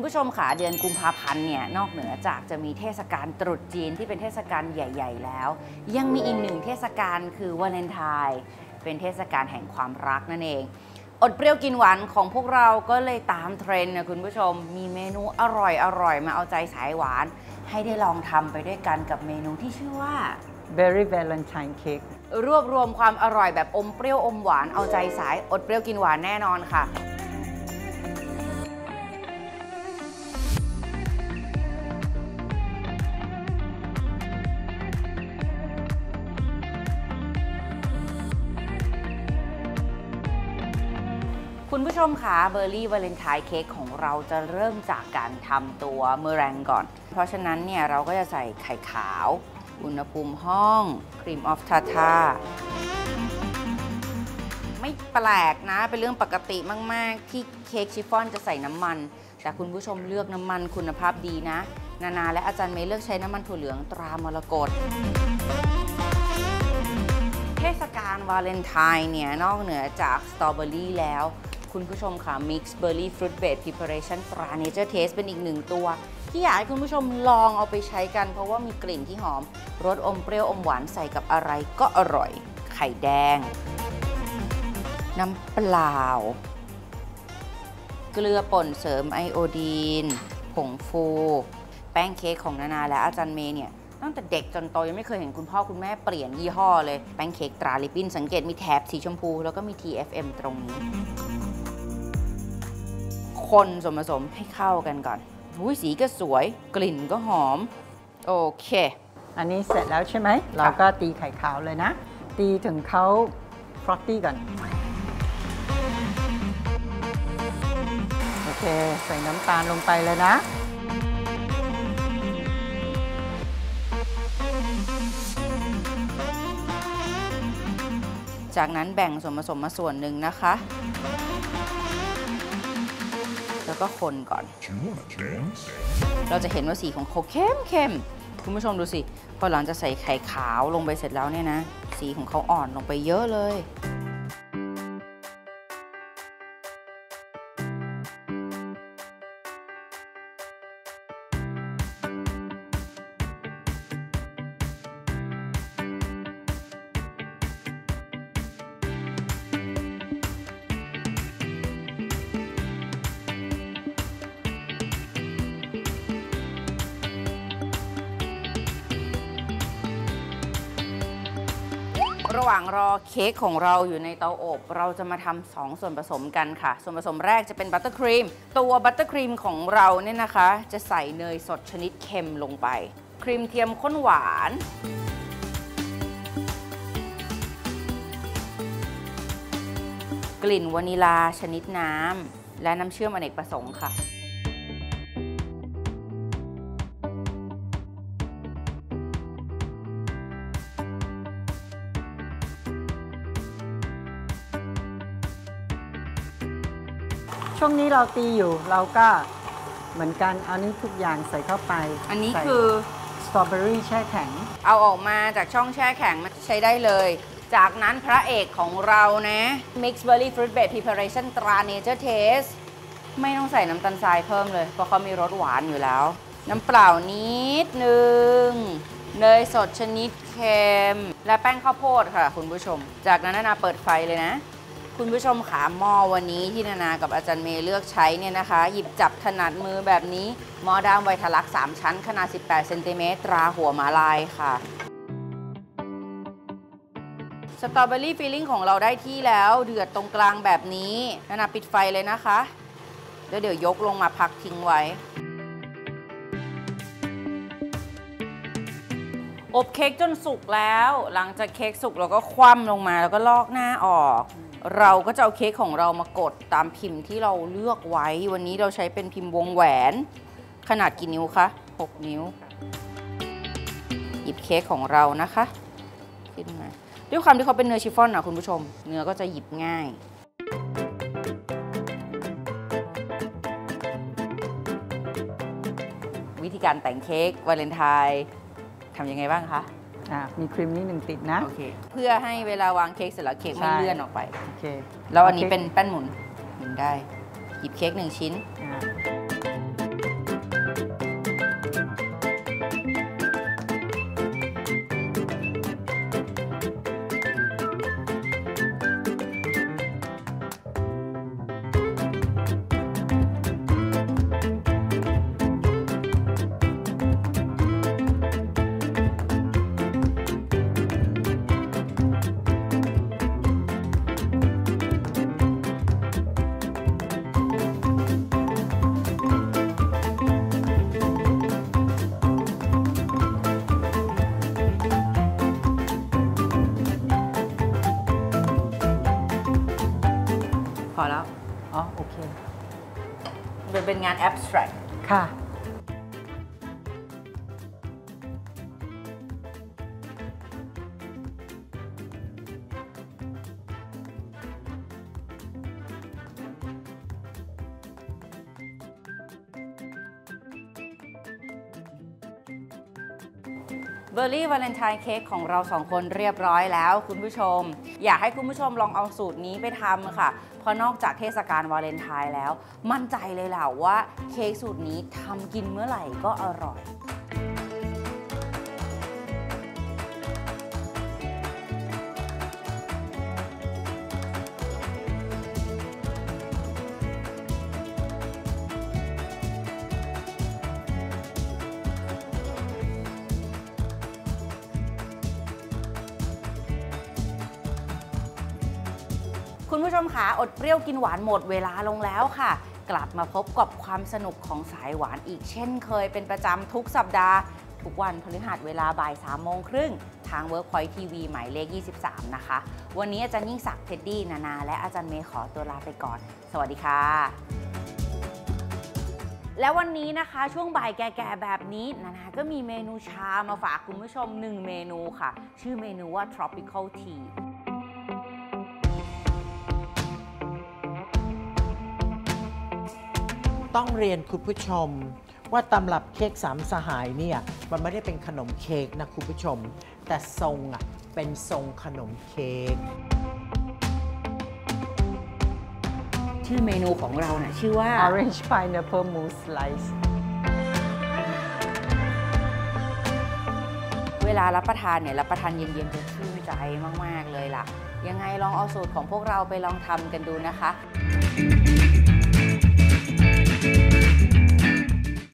ผู้ชมค่ะเดือนกุมภาพันธ์เนี่ยนอกเหนือจากจะมีเทศกาลตรุษจีนที่เป็นเทศกาลใหญ่ๆแล้วยังมีอีกหนึ่งเทศกาลคือวาเลนไทน์เป็นเทศกาลแห่งความรักนั่นเองอดเปรี้ยวกินหวานของพวกเราก็เลยตามเทรนด์นะคุณผู้ชมมีเมนูอร่อยมาเอาใจสายหวานให้ได้ลองทำไปด้วยกันกับเมนูที่ชื่อว่า Berry Valentine Cake รวบรวมความอร่อยแบบอมเปรี้ยวอมหวานเอาใจสายอดเปรี้ยวกินหวานแน่นอนค่ะคุณผู้ชมคะเบอร์รี่วาเลนไทน์เค้กของเราจะเริ่มจากการทำตัวเมอแรงก่อนเพราะฉะนั้นเนี่ยเราก็จะใส่ไข่ขาวอุณหภูมิห้องครีมออฟทาทาไม่แปลกนะเป็นเรื่องปกติมากๆที่เค้กชิฟฟ่อนจะใส่น้ำมันแต่คุณผู้ชมเลือกน้ำมันคุณภาพดีนะนาและอาจารย์เมย์เลือกใช้น้ำมันถั่วเหลืองตรามรกตเทศกาลวาเลนไทน์เนี่ยนอกเหนือจากสตรอเบอรี่แล้วคุณผู้ชมค่ะ Mix Berry Fruit Based Preparation ตรา Nature Taste เป็นอีกหนึ่งตัวที่อยากให้คุณผู้ชมลองเอาไปใช้กันเพราะว่ามีกลิ่นที่หอมรสอมเปรี้ยวอมหวานใส่กับอะไรก็อร่อยไข่แดงน้ำเปล่าเกลือป่นเสริมไอโอดีนผงฟูแป้งเค้กของนาและอาจารย์เมย์เนี่ยตั้งแต่เด็กจนโตยังไม่เคยเห็นคุณพ่อคุณแม่เปลี่ยนยี่ห้อเลยแป้งเค้กตราลิปปิ้นสังเกตมีแถบสีชมพูแล้วก็มี TFM ตรงนี้คนส่วนผสมให้เข้ากันก่อนสีก็สวยกลิ่นก็หอมโอเคอันนี้เสร็จแล้วใช่ไหมเราก็ตีไข่ขาวเลยนะตีถึงเขาฟรอตตี้ก่อนโอเคใส่น้ำตาลลงไปเลยนะจากนั้นแบ่งส่วนผสมมาส่วนหนึ่งนะคะแล้วก็คนก่อนเราจะเห็นว่าสีของเขาเข้มคุณผู้ชมดูสิพอหลังจะใส่ไข่ขาวลงไปเสร็จแล้วเนี่ยนะสีของเขาอ่อนลงไปเยอะเลยระหว่างรอเค้กของเราอยู่ในเตาอบเราจะมาทำ2ส่วนผสมกันค่ะส่วนผสมแรกจะเป็นบัตเตอร์ครีมตัวบัตเตอร์ครีมของเราเนี่ยนะคะจะใส่เนยสดชนิดเค็มลงไปครีมเทียมข้นหวานกลิ่นวานิลาชนิดน้ำและน้ำเชื่อมอเนกประสงค์ค่ะช่วงนี้เราตีอยู่เราก็เหมือนกันเอานี้ทุกอย่างใส่เข้าไปอันนี้คือสตรอเบอรี่แช่แข็งเอาออกมาจากช่องแช่แข็งมาใช้ได้เลยจากนั้นพระเอกของเรานะ Mix Berry Fruit Based Preparation ตรา Nature Taste ไม่ต้องใส่น้ำตาลทรายเพิ่มเลยเพราะเขามีรสหวานอยู่แล้วน้ำเปล่านิดนึงเนยสดชนิดเค็มและแป้งข้าวโพดค่ะคุณผู้ชมจากนั้นนาเปิดไฟเลยนะคุณผู้ชมขาหม้อวันนี้ที่นากับอาจารย์เมย์เลือกใช้เนี่ยนะคะหยิบจับถนัดมือแบบนี้หม้อด้ามไวทลักษ์3ชั้นขนาด18เซนติเมตรตราหัวหมาลายค่ะสตรอเบอรี่ฟิลลิ่งของเราได้ที่แล้วเดือดตรงกลางแบบนี้นาปิดไฟเลยนะคะแล้วเดี๋ยวยกลงมาพักทิ้งไว้อบเค้กจนสุกแล้วหลังจากเค้กสุกเราก็คว่ำลงมาแล้วก็ลอกหน้าออกเราก็จะเอาเค้กของเรามากดตามพิมพ์ที่เราเลือกไว้วันนี้เราใช้เป็นพิมพ์วงแหวนขนาดกี่นิ้วคะ6 นิ้วหยิบเค้กของเรานะคะขึ้นมาด้วยความที่เขาเป็นเนื้อชิฟฟ่อนนะคุณผู้ชมเนื้อก็จะหยิบง่ายวิธีการแต่งเค้กวาเลนไทน์ทำยังไงบ้างคะมีครีมนิดหนึ่งติดนะโอเคเพื่อให้เวลาวางเค้กเสร็จแล้วเค้กไม่เลื่อนออกไปโอเคแล้วอันนี้เป็นแป้นหมุนได้หยิบเค้ก1 ชิ้นอแล้วอ๋อโอเคมันเป็นงาน abstract ค่ะเบอร์รี่วาเลนไทน์เค้กของเราสองคนเรียบร้อยแล้วคุณผู้ชม อยากให้คุณผู้ชมลองเอาสูตรนี้ไปทำค่ะ เพราะนอกจากเทศกาลวาเลนไทน์แล้ว มั่นใจเลยแหละว่าเค้กสูตรนี้ทำกินเมื่อไหร่ก็อร่อย คุณผู้ชมคะอดเปรี้ยวกินหวานหมดเวลาลงแล้วค่ะ กลับมาพบกับความสนุกของสายหวานอีกเช่นเคยเป็นประจำทุกสัปดาห์ ทุกวันพฤหัสเวลาบ่าย3 โมงครึ่งทาง Workpoint TV หมายเลข 23 นะคะ วันนี้อาจารย์ยิ่งศักดิ์ เท็ดดี้ นานาและอาจารย์เมย์ขอตัวลาไปก่อน สวัสดีค่ะ แล้ววันนี้นะคะช่วงบ่ายแก่ๆแบบนี้นานาก็มีเมนูชามาฝากคุณผู้ชม1 เมนูค่ะ ชื่อเมนูว่า Tropical Tea ต้องเรียนคุณผู้ชมว่าตำรับเค้กสามสหายเนี่ยมันไม่ได้เป็นขนมเค้กนะคุณผู้ชม แต่ทรงอ่ะเป็นทรงขนมเค้กชื่อเมนูของเรานะชื่อว่า Orange Pineapple Mousse Slice เวลารับประทานเนี่ยรับประทานเย็นๆจะชื่นใจมากๆเลยล่ะ ยังไงลองเอาสูตรของพวกเราไปลองทำกันดูนะคะ